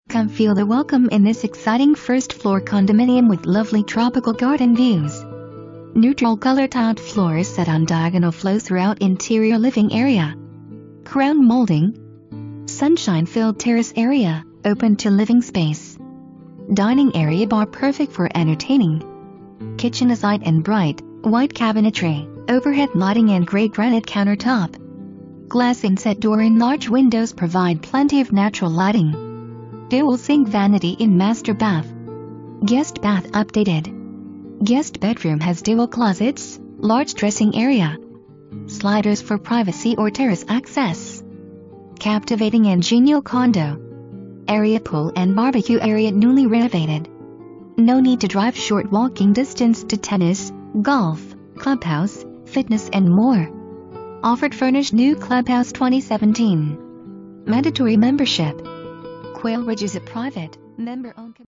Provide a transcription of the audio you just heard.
Come feel the welcome in this exciting first-floor condominium with lovely tropical garden views. Neutral color-tiled floors set on diagonal flow throughout interior living area. Crown molding. Sunshine-filled terrace area, open to living space. Dining area bar perfect for entertaining. Kitchen is light and bright, white cabinetry, overhead lighting and gray granite countertop. Glass inset door and large windows provide plenty of natural lighting. Dual sink vanity in master bath. Guest bath updated. Guest bedroom has dual closets, large dressing area. Sliders for privacy or terrace access. Captivating and genial condo. Area pool and barbecue area newly renovated. No need to drive, short walking distance to tennis, golf, clubhouse, fitness and more. Offered furnished new clubhouse 2017. Mandatory membership. Quail Ridge is a private, member-owned